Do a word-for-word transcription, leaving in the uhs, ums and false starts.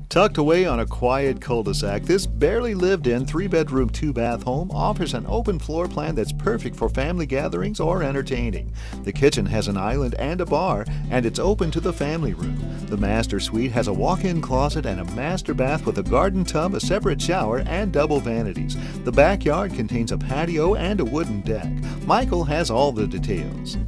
Tucked away on a quiet cul-de-sac, this barely lived-in three-bedroom, two-bath home offers an open floor plan that's perfect for family gatherings or entertaining. The kitchen has an island and a bar, and it's open to the family room. The master suite has a walk-in closet and a master bath with a garden tub, a separate shower, and double vanities. The backyard contains a patio and a wooden deck. Michael has all the details.